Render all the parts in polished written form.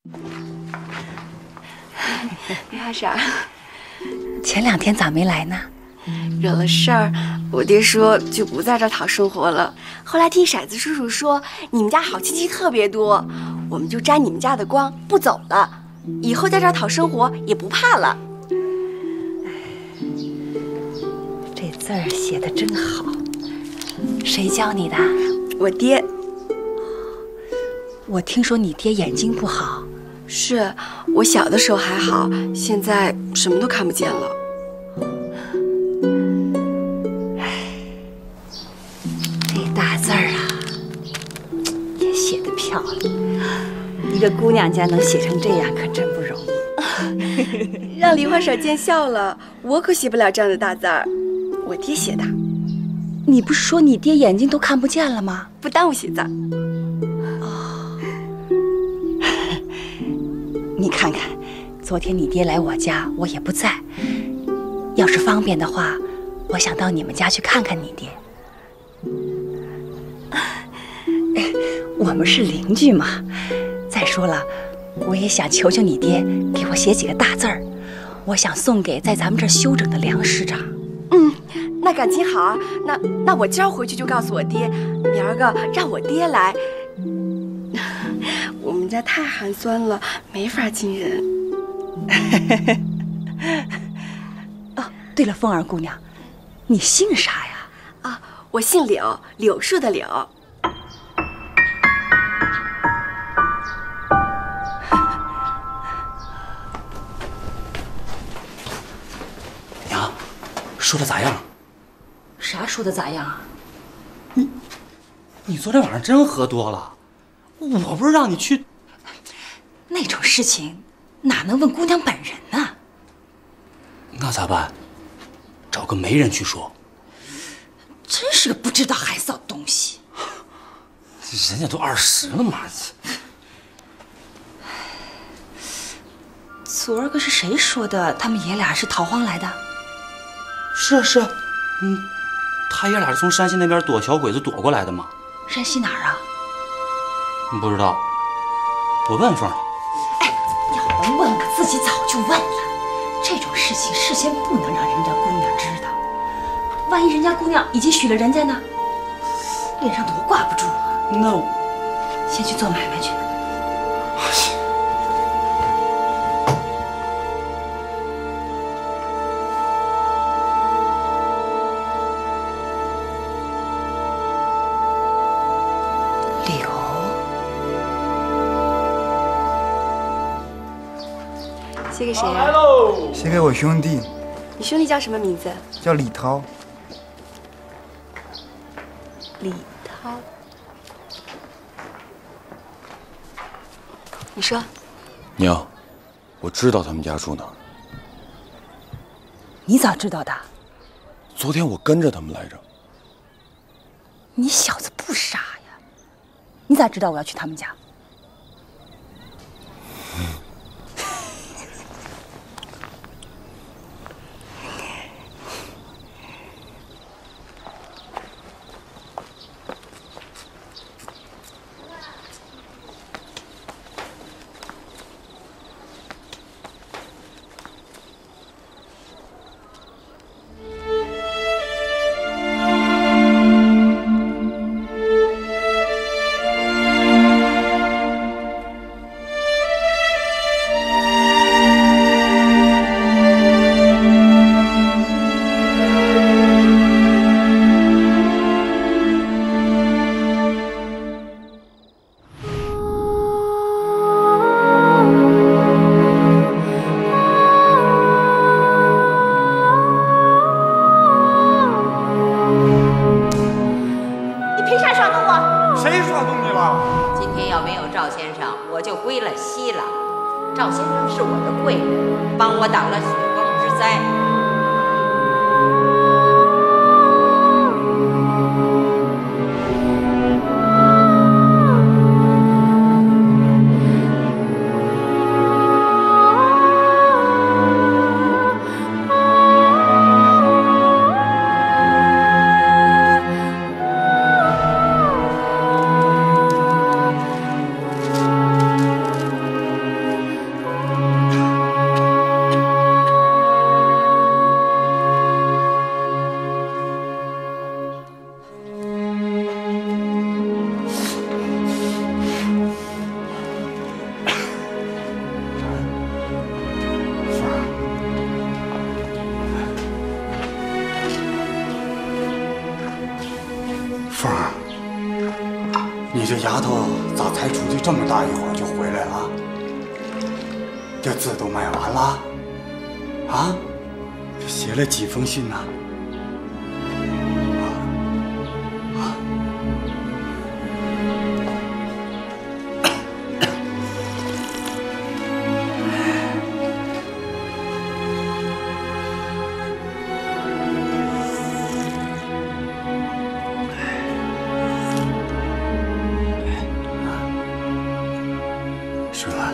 大婶， 前2天咋没来呢？ 惹了事儿，我爹说就不在这儿讨生活了。后来听骰子叔叔说，你们家好亲戚特别多，我们就沾你们家的光不走了，以后在这儿讨生活也不怕了。 这字儿写的真好，谁教你的？ 我爹。 我听说你爹眼睛不好。 是，我小的时候还好，现在什么都看不见了。 这大字儿啊，也写得漂亮。一个姑娘家能写成这样，可真不容易。 让梨花婶见笑了，我可写不了这样的大字儿，我爹写的。 你不是说你爹眼睛都看不见了吗？ 不耽误写字。 你看看，昨天你爹来我家，我也不在。要是方便的话，我想到你们家去看看你爹。我们是邻居嘛。再说了，我也想求求你爹给我写几个大字儿，我想送给在咱们这儿休整的梁师长。 那感情好啊。那我今儿回去就告诉我爹，明儿个让我爹来。我们家太寒酸了，没法进人。 哦，对了，凤儿姑娘，你姓啥呀？ 啊，我姓柳，柳树的柳。 娘，说的咋样？ 啥说的咋样啊？ 你昨天晚上真喝多了。我不是让你去， 那种事情哪能问姑娘本人呢？ 那咋办？找个媒人去说。 真是个不知道害臊的东西。 人家都20了嘛。 昨儿个是谁说的？他们爷俩是逃荒来的？ 是啊是啊，他爷俩是从山西那边躲小鬼子躲过来的嘛。 山西哪儿啊？ 不知道，我问凤儿。 哎，要能问，我自己早就问了。这种事情事先不能让人家姑娘知道，万一人家姑娘已经许了人家呢，脸上多挂不住啊。 那我先去做买卖去。 写给谁呀？ 写给我兄弟。 你兄弟叫什么名字？ 叫李涛。 李涛。你说。 娘，我知道他们家住哪儿。 你咋知道的？ 昨天我跟着他们来着。 你小子不傻呀？你咋知道我要去他们家？ 赵先生是我的贵人，帮我挡了雪崩之灾。 这丫头咋才出去这么大一会儿就回来了？这字都卖完了？啊？这写了几封信呢？顺了。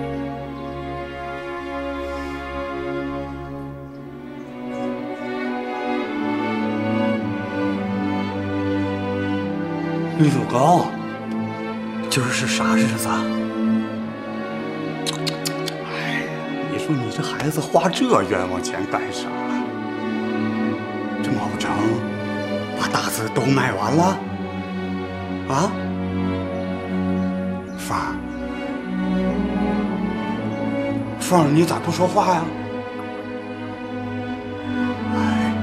绿豆糕，今儿是啥日子？哎，你说你这孩子花这冤枉钱干啥？这毛不成把大字都卖完了？啊？凤儿，凤儿，你咋不说话呀？哎，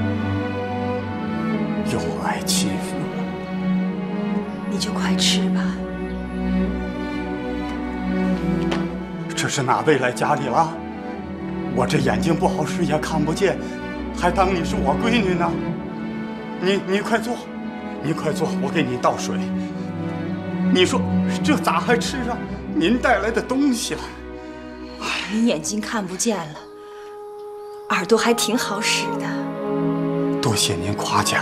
又挨欺负了。 你就快吃吧。 这是哪位来家里了？我这眼睛不好使也看不见，还当你是我闺女呢。你快坐，你快坐，我给你倒水。你说这咋还吃上您带来的东西了？ 你眼睛看不见了，耳朵还挺好使的。 多谢您夸奖。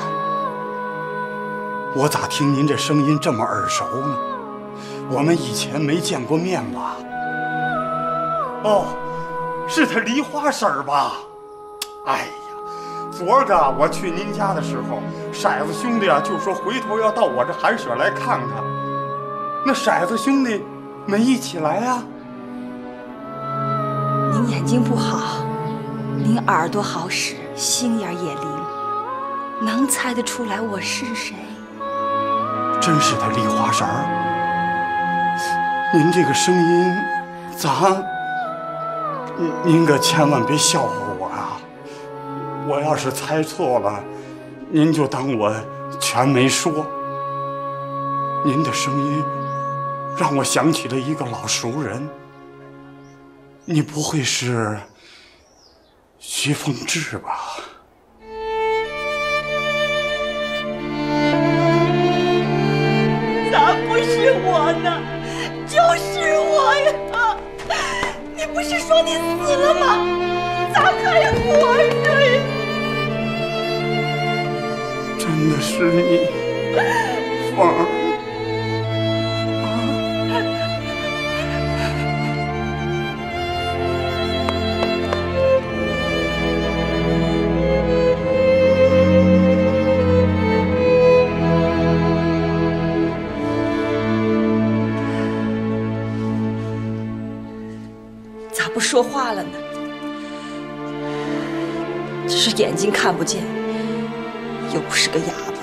我咋听您这声音这么耳熟呢？我们以前没见过面吧？哦，是他梨花婶儿吧？哎呀，昨儿个我去您家的时候，骰子兄弟啊就说回头要到我这寒舍来看看。那骰子兄弟没一起来呀？ 您眼睛不好，您耳朵好使，心眼也灵，能猜得出来我是谁？ 真是他梨花婶儿。您这个声音咋？您可千万别笑话我啊！我要是猜错了，您就当我全没说。您的声音让我想起了一个老熟人。你不会是徐凤至吧？ 咋不是我呢？就是我呀！你不是说你死了吗？咋还活着呀？ 真的是你，凤儿。 不说话了呢？只是眼睛看不见，又不是个哑巴。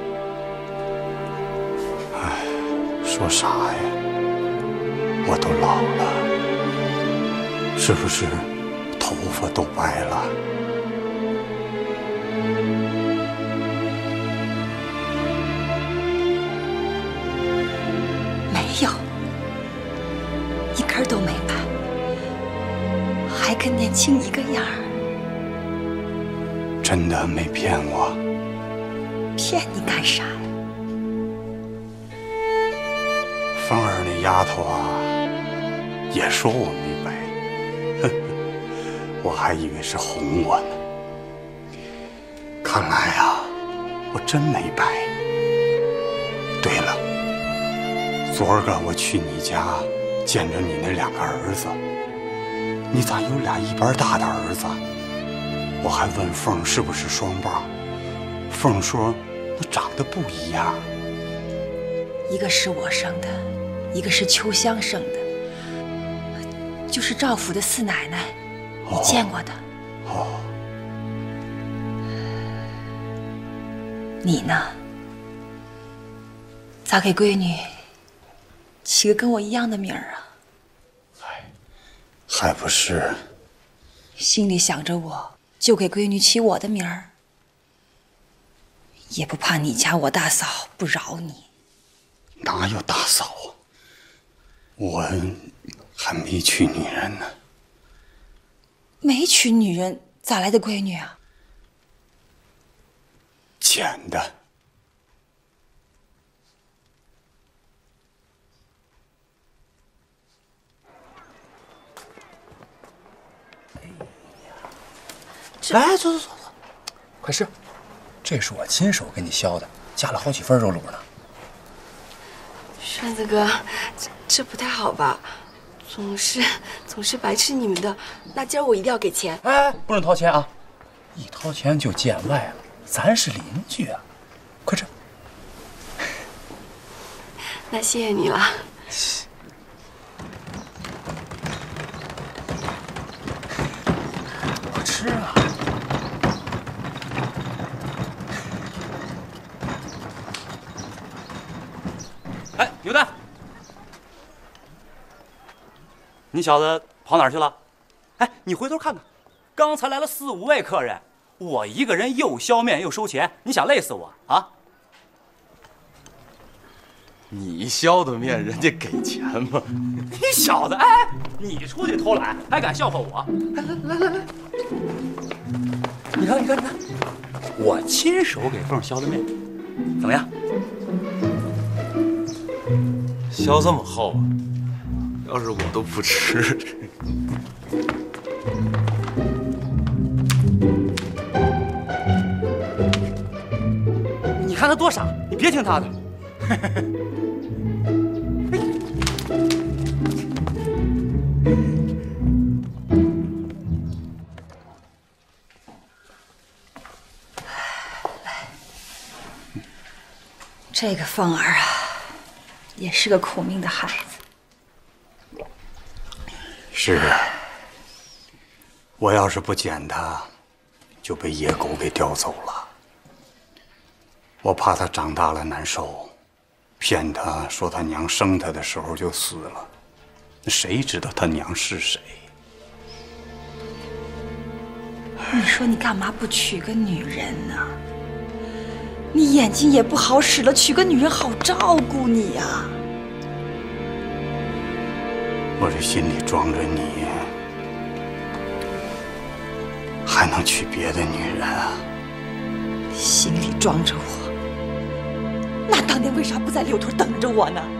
哎，说啥呀？我都老了，是不是头发都白了？ 没有，一根都没白。还跟年轻一个样儿。 真的没骗我？ 骗你干啥呀？ 凤儿那丫头啊，也说我没白，我还以为是哄我呢。看来啊，我真没白。对了，昨儿个我去你家见着你那两个儿子。你咋有俩一般大的儿子？我还问凤是不是双胞，凤说那长得不一样。 一个是我生的，一个是秋香生的，就是赵府的四奶奶，你见过的。 哦。 你呢？咋给闺女起个跟我一样的名儿啊？ 还不是心里想着我，就给闺女起我的名儿，也不怕你家我大嫂不饶你。 哪有大嫂啊？我还没娶女人呢。 没娶女人，咋来的闺女啊？ 捡的。 来，坐，快吃。这是我亲手给你削的，加了好几份肉卤呢。 栓子哥，这不太好吧？总是白吃你们的，那今儿我一定要给钱。 哎，不准掏钱啊！一掏钱就见外了，咱是邻居啊！快吃。 那谢谢你了。 快吃啊！哎，牛蛋，你小子跑哪儿去了？哎，你回头看看，刚才来了4、5位客人，我一个人又削面又收钱，你想累死我啊？ 你削的面，人家给钱吗？ 你小子，哎，你出去偷懒还敢笑话我？来，你看，我亲手给凤削的面，怎么样？ 削这么厚啊！要是我都不吃。 你看他多傻，你别听他的。 这个凤儿啊，也是个苦命的孩子。 是啊，我要是不捡他，就被野狗给叼走了。我怕他长大了难受，骗他说他娘生他的时候就死了，谁知道他娘是谁？ 你说你干嘛不娶个女人呢？你眼睛也不好使了，娶个女人好照顾你呀。 我这心里装着你，还能娶别的女人啊？ 心里装着我，那当年为啥不在柳屯等着我呢？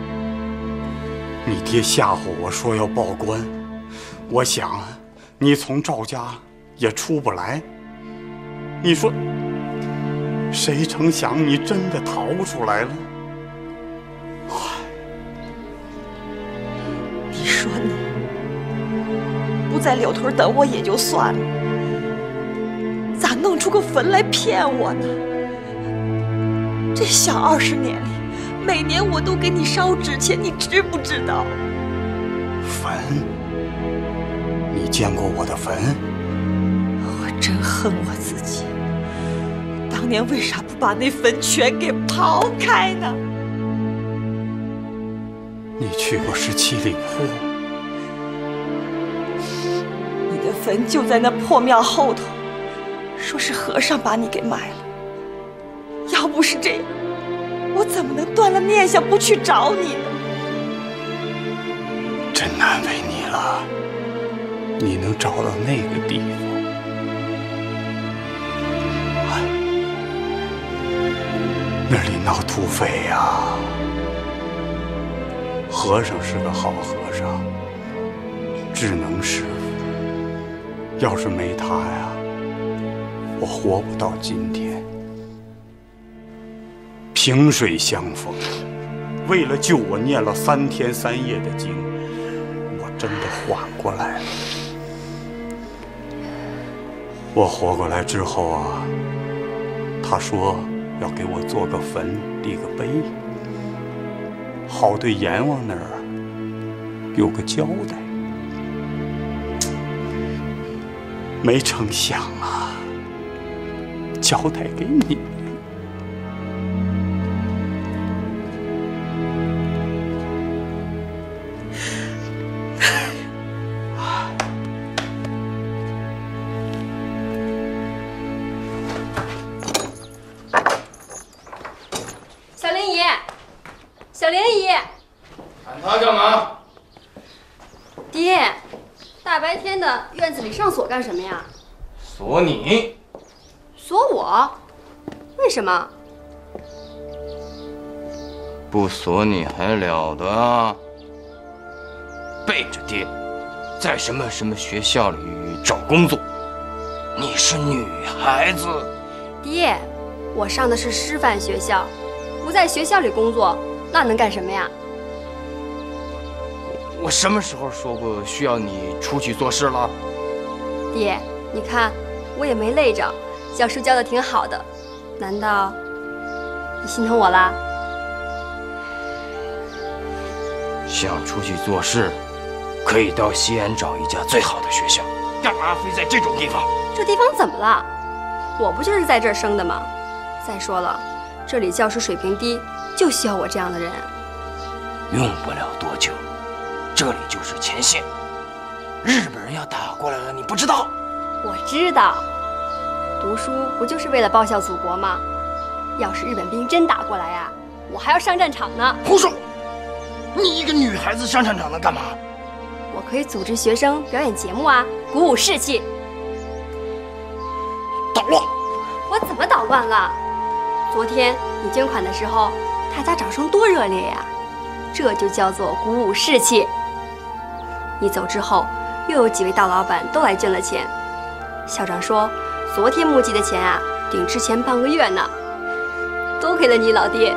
你爹吓唬我说要报官，我想你从赵家也出不来。你说，谁成想你真的逃出来了？ 你说你不在柳屯等我也就算了，咋弄出个坟来骗我呢？这小20年里，每年我都给你烧纸钱，你知不知道？ 坟？你见过我的坟？ 我真恨我自己，当年为啥不把那坟全给刨开呢？ 你去过17里铺？ 你的坟就在那破庙后头，说是和尚把你给埋了。要不是这样，我怎么能断了念想不去找你呢？ 真难为你了，你能找到那个地方。那里闹土匪呀！和尚是个好和尚，智能师傅。要是没他呀，我活不到今天。萍水相逢，为了救我念了3天3夜的经，我真的缓过来了。我活过来之后啊，他说要给我做个坟，立个碑，好对阎王那儿有个交代。没成想啊，交代给你。 小爹，大白天的院子里上锁干什么呀？ 锁你， 锁我？为什么？ 不锁你还了得啊！背着爹，在什么学校里找工作。你是女孩子。 爹，我上的是师范学校，不在学校里工作，那能干什么呀？ 我什么时候说过需要你出去做事了？ 爹，你看我也没累着，教书教的挺好的，难道你心疼我啦？ 想出去做事，可以到西安找一家最好的学校，干嘛非在这种地方？ 这地方怎么了？我不就是在这儿生的吗？再说了，这里教师水平低，就需要我这样的人。 用不了多久，这里就是前线，日本人要打过来了，你不知道？ 我知道，读书不就是为了报效祖国吗？要是日本兵真打过来呀，我还要上战场呢。 胡说！你一个女孩子上战场能干嘛？ 我可以组织学生表演节目啊，鼓舞士气。 捣乱！ 我怎么捣乱了？昨天你捐款的时候，大家掌声多热烈呀！这就叫做鼓舞士气。你走之后，又有几位大老板都来捐了钱。校长说，昨天募集的钱啊，顶之前半个月呢。多亏了你老爹。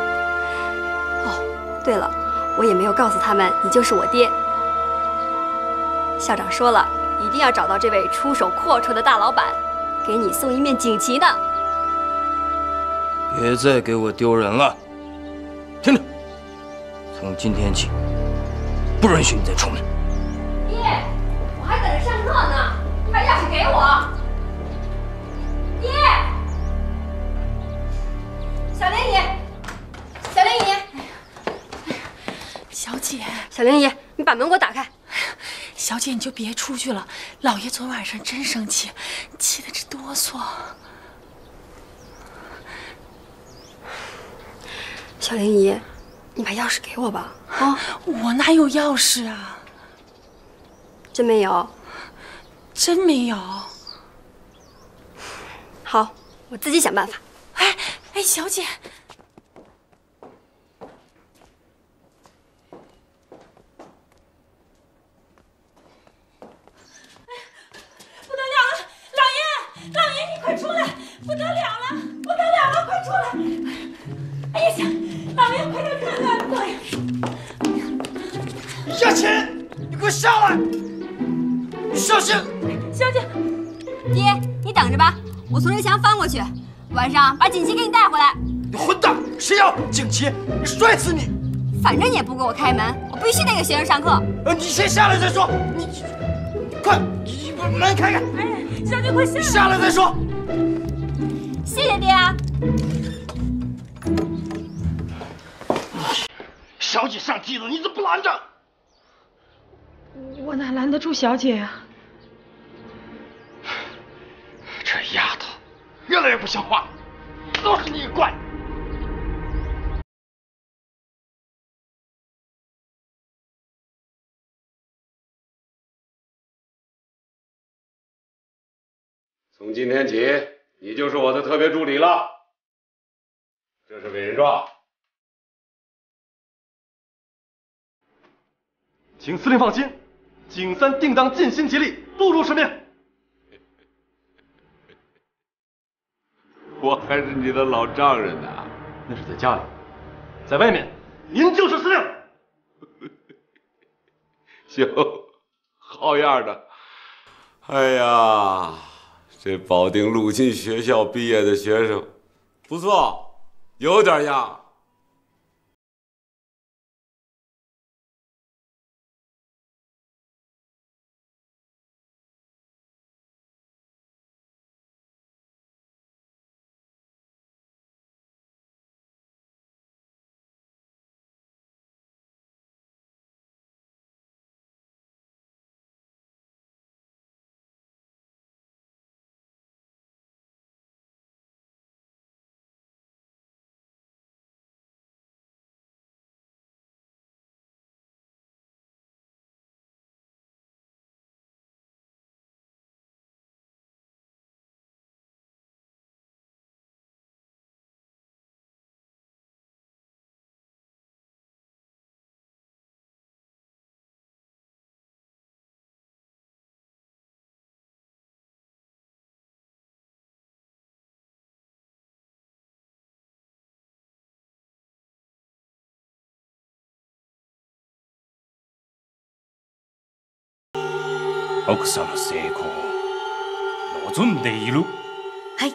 哦，对了，我也没有告诉他们你就是我爹。校长说了，一定要找到这位出手阔绰的大老板，给你送一面锦旗呢。 别再给我丢人了！听着，从今天起，不允许你再出门。 爹，我还等着上课呢，把钥匙给我。爹，小玲姨，小玲姨， 小姐， 小玲姨，你把门给我打开。 小姐，你就别出去了，老爷昨晚上真生气，气得直哆嗦。 小玲姨，你把钥匙给我吧。啊， 我哪有钥匙啊？ 真没有？ 真没有。 好，我自己想办法。 哎，小姐。不得了了，老爷，你快出来！不得了了，快出来！哎呀，老爷，快点看看，快！ 亚琴，你给我下来！小心！ 小姐， 爹，你等着吧，我从这墙翻过去，晚上把锦旗给你带回来。 你混蛋！谁要锦旗？你摔死你！ 反正你也不给我开门，我必须得给学生上课。 你先下来再说。你快，你把门开开！ 哎呀，小姐快下来！ 下来再说。 谢谢爹啊。 小姐上梯子，你怎么不拦着？ 我哪拦得住小姐呀？ 这丫头越来越不像话，都是你惯。 从今天起，你就是我的特别助理了。这是委任状， 请司令放心，景三定当尽心竭力，督促使命。 我还是你的老丈人呢。 那是在家里，在外面，您就是司令。 行，好样的。哎呀，这保定陆军学校毕业的学生，不错，有点样。 奥さんの成功を望んでいる。 嘿，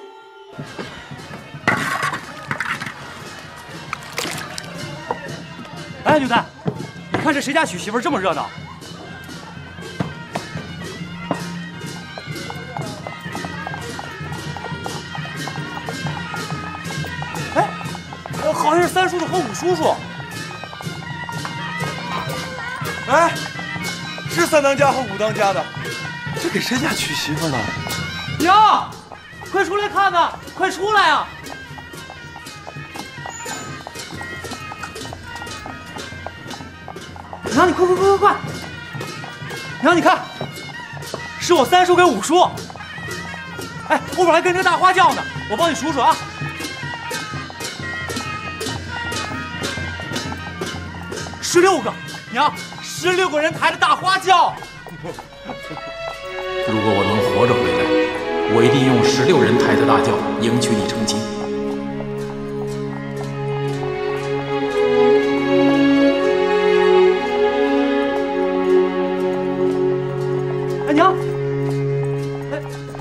哎，牛蛋，你看这谁家娶媳妇这么热闹？哎，好像是三叔叔和五叔叔。 哎，是三当家和五当家的，这给谁家娶媳妇呢？ 娘，快出来看看，快出来啊！娘，你快！娘，你看，是我三叔跟五叔。哎，后边还跟着个大花轿呢，我帮你数数啊。16个，娘，16个人抬着大花轿。 如果我能活着回来，我一定用16人抬的大轿迎娶你成亲。 哎，娘，哎，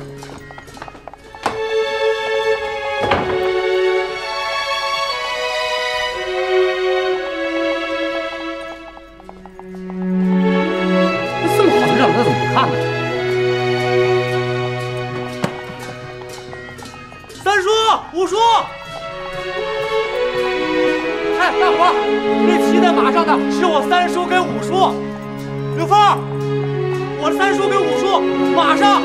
这么好的让他怎么不看呢？三叔、五叔，哎，大伙儿，那骑在马上的是我三叔跟五叔。刘峰，我三叔跟五叔马上。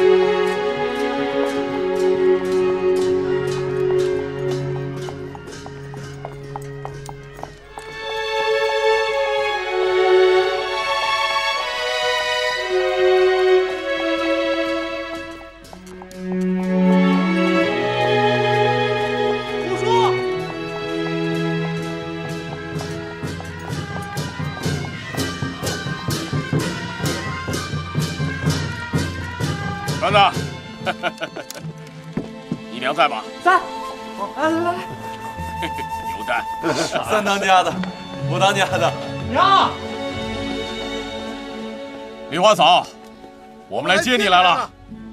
班子，你娘在吗？ 在。来， 牛蛋， 三当家的，五当家的。 娘， 梨花嫂，我们来接你来了。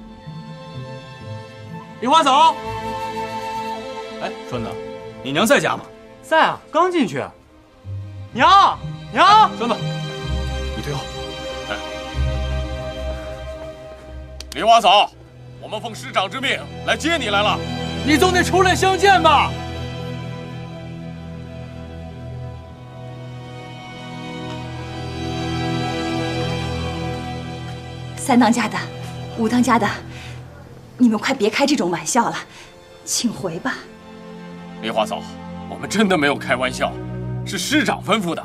梨花嫂， 哎，顺子，你娘在家吗？ 在啊，刚进去。娘， 顺子，你退后。 哎，梨花嫂，我们奉师长之命来接你来了。 你总得出来相见吧？ 三当家的，五当家的，你们快别开这种玩笑了，请回吧。 梨花嫂，我们真的没有开玩笑，是师长吩咐的。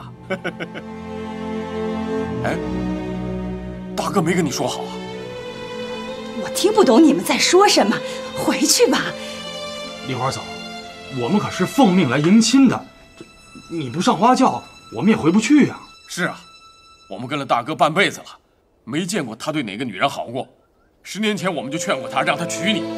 哎，大哥没跟你说好啊？ 我听不懂你们在说什么，回去吧。 梨花嫂，我们可是奉命来迎亲的，你不上花轿，我们也回不去呀。 是啊，我们跟了大哥半辈子了，没见过他对哪个女人好过。10年前我们就劝过他，让他娶你。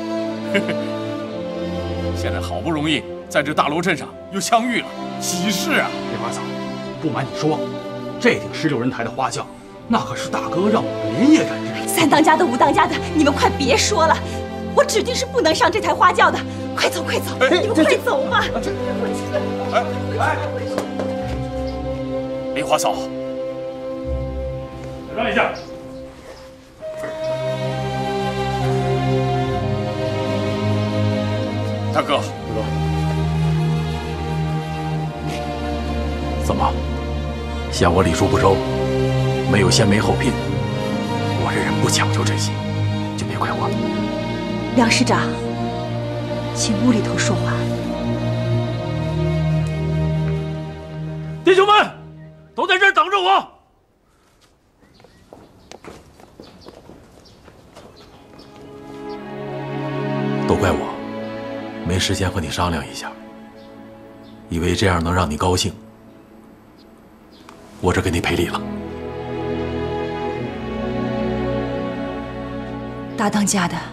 现在好不容易在这大罗镇上又相遇了，喜事啊！ 梨花嫂，不瞒你说，这顶16人抬的花轿，那可是大哥让我们连夜赶制。 三当家的，五当家的，你们快别说了，我指定是不能上这台花轿的。快走，你们快走吧！ 哎，梨花嫂， 让一下。 大哥， 怎么，嫌我礼数不周，没有先媒后聘？我这人不讲究这些，就别怪我了。 梁师长，请屋里头说话。 弟兄们，都在这儿等着我。都怪我，没时间和你商量一下，以为这样能让你高兴，我这给你赔礼了。 大当家的，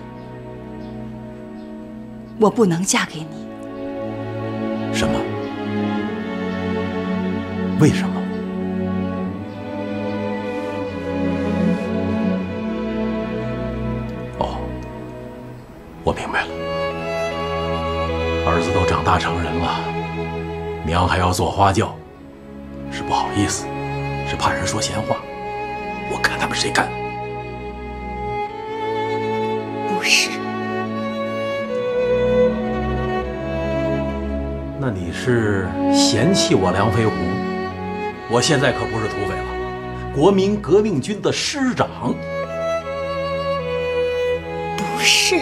我不能嫁给你。 什么？为什么？ 长大成人了，娘还要做花轿，是不好意思，是怕人说闲话。我看他们谁干。 不是。 那你是嫌弃我梁飞虎？我现在可不是土匪了，国民革命军的师长。 不是。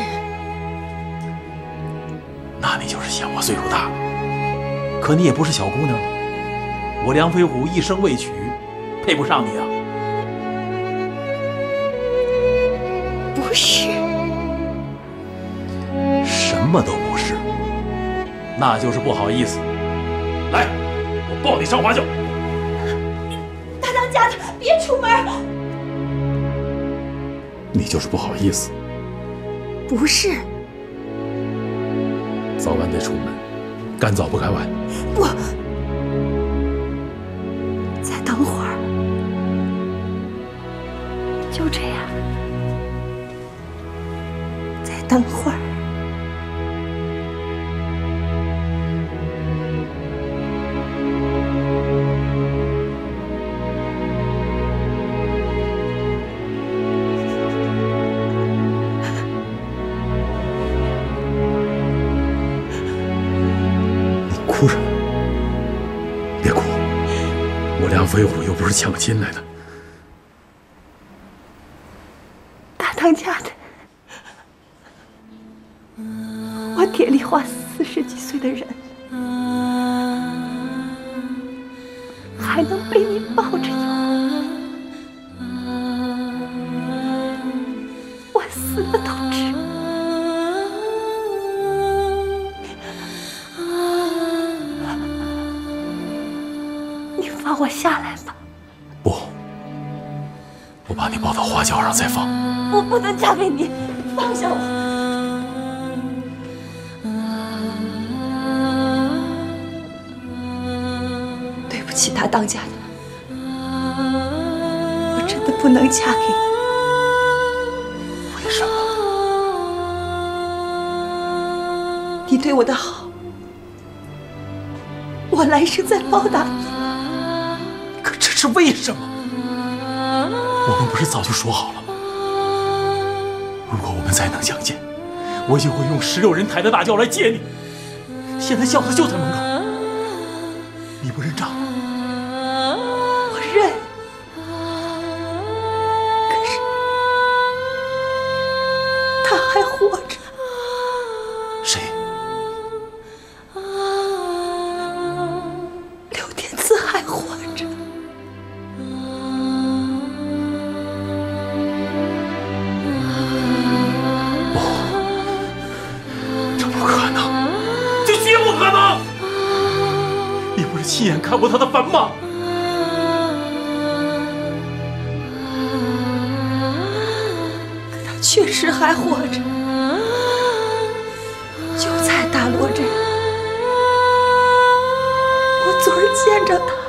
那你就是嫌我岁数大。可你也不是小姑娘，我梁飞虎一生未娶，配不上你啊。 不是。 什么都不是，那就是不好意思。来，我抱你上花轿。 大当家的，别出门！ 你就是不好意思。 不是。 早晚得出门，赶早不赶晚。 不，再等会儿。就这样，再等会儿。 哭什么？别哭，我梁飞虎又不是抢亲来的。 大当家的，我爹梨花40几岁的人，还能被你抱着有，我死了都值。放我下来吧！ 不，我把你抱到花轿上再放。 我不能嫁给你，放下我！对不起，大当家的，我真的不能嫁给你。 为什么？ 你对我的好，我来世再报答你。 这是为什么？我们不是早就说好了吗？如果我们再能相见，我就会用16人抬的大轿来接你。现在轿子就在门口，你不认账？ 我认。可是他还活着。 谁？ 刘天赐还活着。 亲眼看过他的坟吗？ 可他确实还活着，就在大罗镇，我昨儿见着他。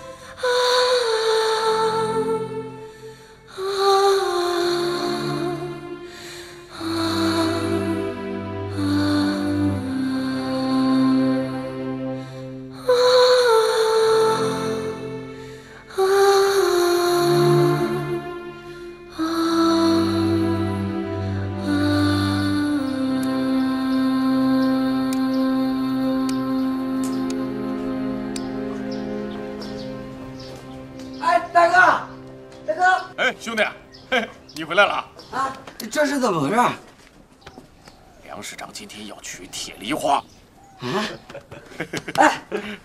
兄弟，嘿，你回来了啊！这是怎么回事？ 梁市长今天要娶铁梨花。 啊！哎，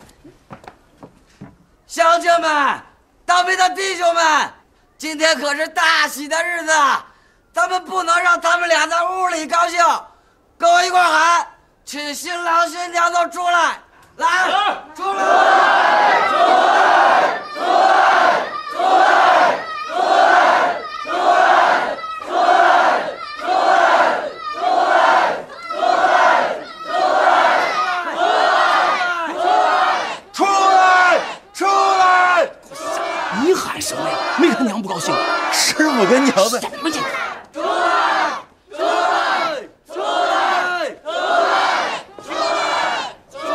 乡亲们，当兵的弟兄们，今天可是大喜的日子，咱们不能让他们俩在屋里高兴，跟我一块喊，请新郎新娘都出来！来，出来！出来！出来！出来！出来！ 你喊什么呀？没看娘不高兴。 师傅跟娘的。 什么去？ 出来！出来！出来！出来！出来！出来！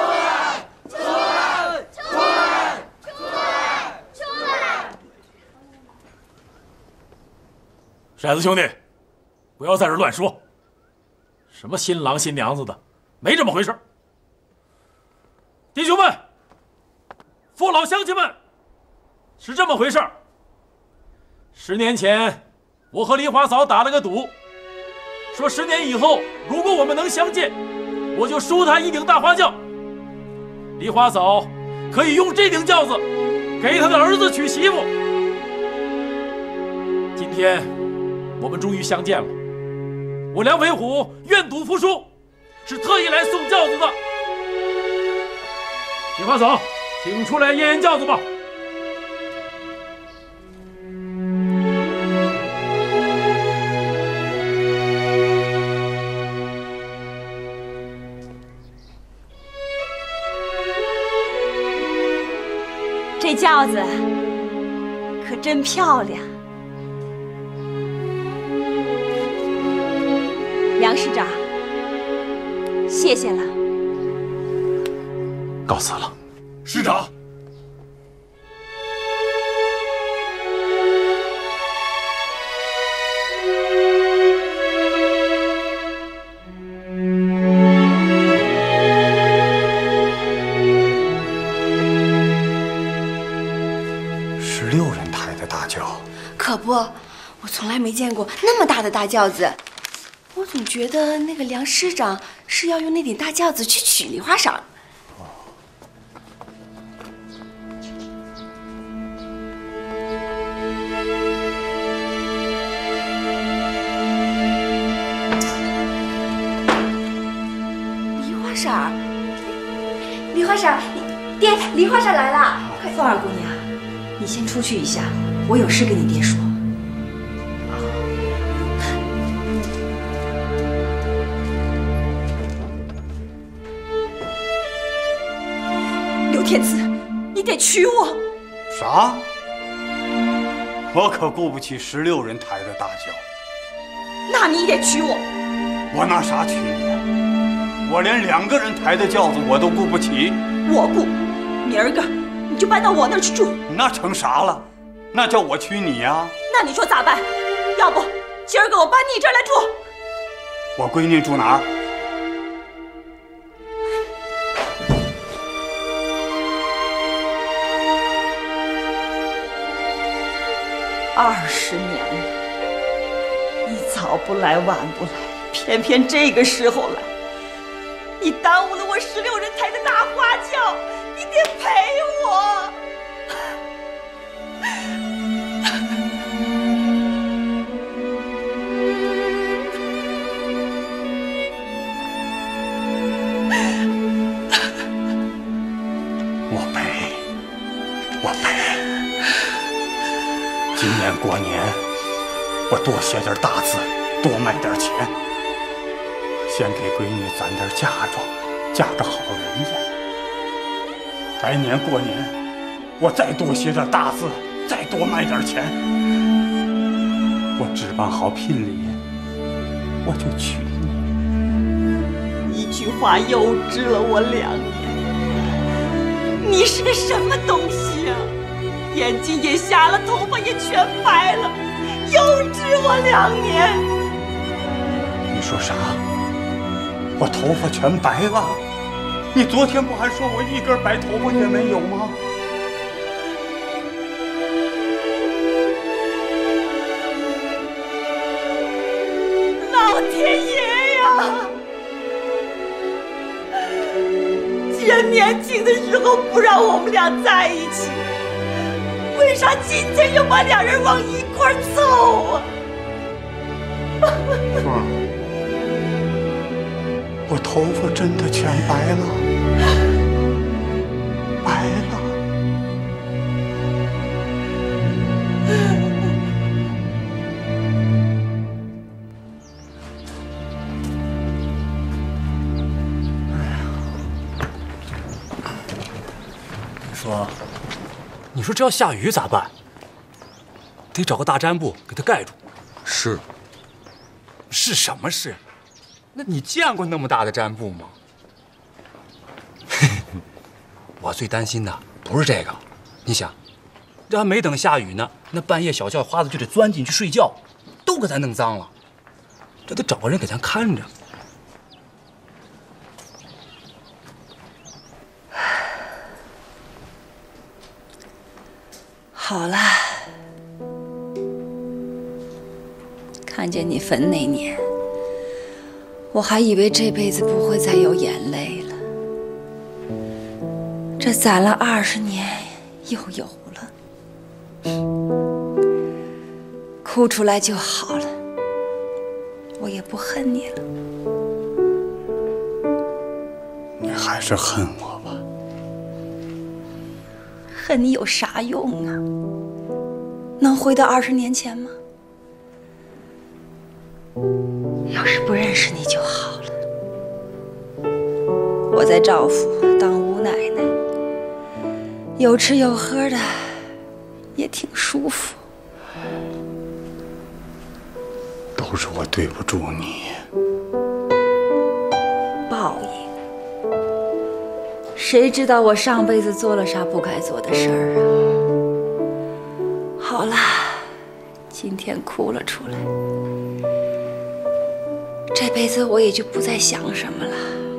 骰子兄弟，不要在这乱说。什么新郎新娘子的，没这么回事。弟兄们，父老乡亲们，是这么回事10年前，我和梨花嫂打了个赌，说10年以后，如果我们能相见，我就输她一顶大花轿。梨花嫂可以用这顶轿子给她的儿子娶媳妇。今天我们终于相见了，我梁飞虎愿赌服输，是特意来送轿子的。梨花嫂，请出来验验轿子吧。 这轿子可真漂亮。梁师长，谢谢了。 告辞了。 师长。 16人抬的大轿， 可不，我从来没见过那么大的大轿子。我总觉得那个梁师长是要用那顶大轿子去娶梨花嫂。梨花婶，梨花婶，爹，梨花婶来了！ 凤儿姑娘，你先出去一下，我有事跟你爹说。刘天赐，你得娶我！ 啥？我可顾不起16人抬的大轿。 那你得娶我！ 我拿啥娶你啊？我连2个人抬的轿子我都顾不起。 我顾，明儿个你就搬到我那儿去住。 那成啥了？那叫我娶你呀？ 那你说咋办？要不今儿个我搬你这儿来住？ 我闺女住哪儿 ？20年了，你早不来晚不来，偏偏这个时候来，你耽误了我16人抬的大花轿，你得陪我。 我陪。今年过年，我多写点大字，多卖点钱，先给闺女攒点嫁妆，嫁个好人家。来年过年，我再多写点大字，再多卖点钱，我置办好聘礼，我就娶你。 一句话幼稚了我2年。你是个什么东西啊？眼睛也瞎了，头发也全白了，幼稚我2年。 你说啥？我头发全白了？你昨天不还说我一根白头发也没有吗？ 老天爷呀！既然年轻的时候不让我们俩在一起，为啥今天又把2人往一块凑啊？ 凤儿，我头发真的全白了，白了。 你说这要下雨咋办？得找个大毡布给它盖住。 是什么事？那你见过那么大的毡布吗？ 我最担心的不是这个，你想，这还没等下雨呢，那半夜小叫花子就得钻进去睡觉， 都给咱弄脏了，这得找个人给咱看着。 好了，看见你坟那年，我还以为这辈子不会再有眼泪了。这攒了20年，又有了，哭出来就好了，我也不恨你了。 你还是恨我吧？ 恨你有啥用啊？能回到20年前吗？要是不认识你就好了。我在赵府当吴奶奶，有吃有喝的，也挺舒服。 都是我对不住你。 报应。谁知道我上辈子做了啥不该做的事儿啊？好啦，今天哭了出来，这辈子我也就不再想什么了。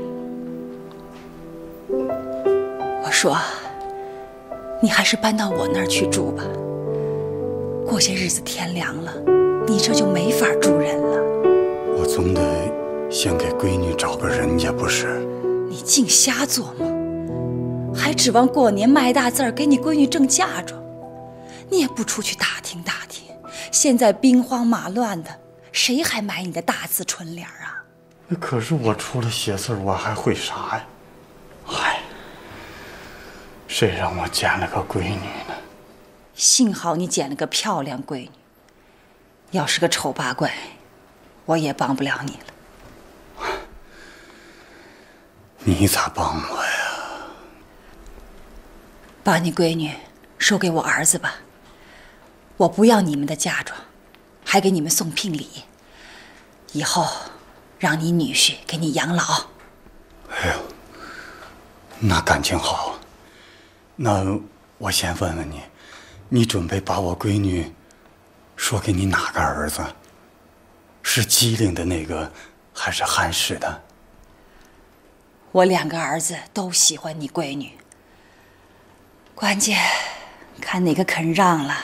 我说，你还是搬到我那儿去住吧。过些日子天凉了，你这就没法住人了。 我总得先给闺女找个人家不是？ 你净瞎做梦，还指望过年卖大字儿给你闺女挣嫁妆？你也不出去打听打听，现在兵荒马乱的，谁还买你的大字春联啊？ 可是我除了写字，我还会啥呀？嗨，谁让我捡了个闺女呢？ 幸好你捡了个漂亮闺女，要是个丑八怪，我也帮不了你了。 你咋帮我呀？ 把你闺女收给我儿子吧，我不要你们的嫁妆，还给你们送聘礼，以后让你女婿给你养老。 哎呦，那感情好。那我先问问你，你准备把我闺女说给你哪个儿子？是机灵的那个，还是憨实的？ 我2个儿子都喜欢你闺女，关键看哪个肯让了。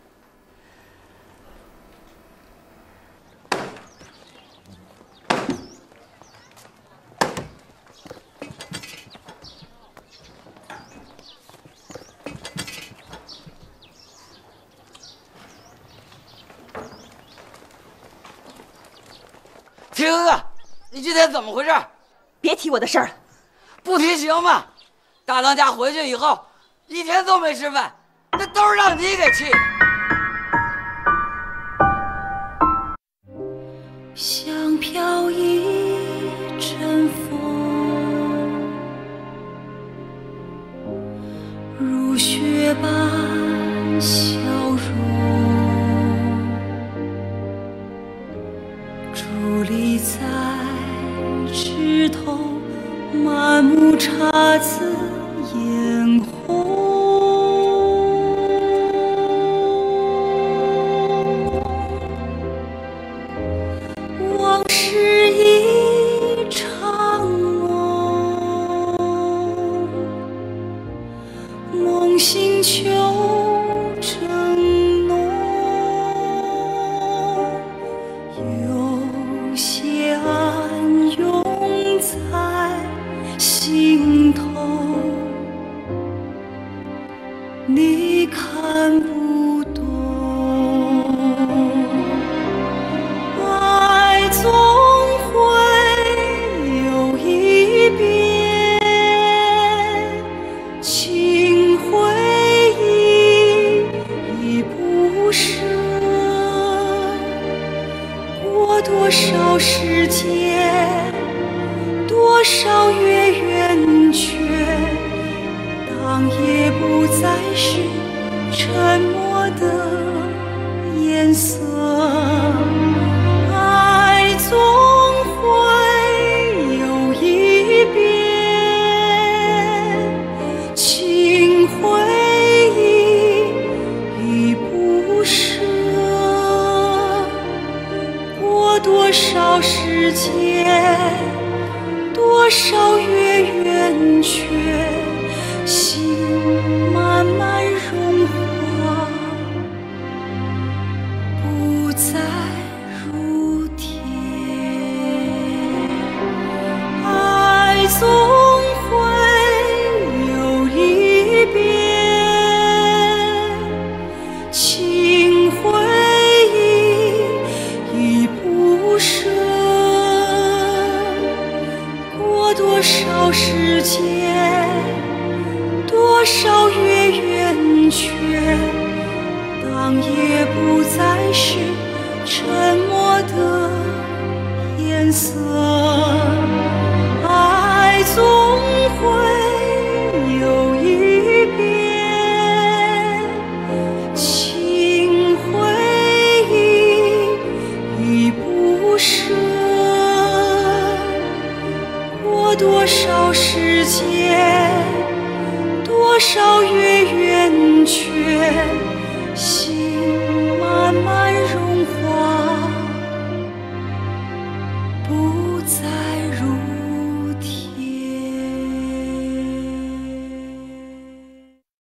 铁哥哥，你今天怎么回事？ 别提我的事儿了。 不提行吗？大当家回去以后，一天都没吃饭，那都是让你给气的。 像飘一阵风，如雪般消融，伫立在枝头，满目姹紫嫣红。往事一场梦，梦醒秋正浓，有些暗涌在心头，你看不懂。爱总会有一变，情回忆已不舍。过多少时间，多少月圆缺，当夜不再是沉默的颜色。爱总会有一变，情回忆已不舍。 多少时间，多少月圆缺，心慢慢融化，不再如铁。爱总会有一边，情回忆已不舍。过多少时间，多少月圆缺，当夜不再是沉默的颜色，爱总会有一边，情回忆已不舍。过多少时间，多少月圆缺，心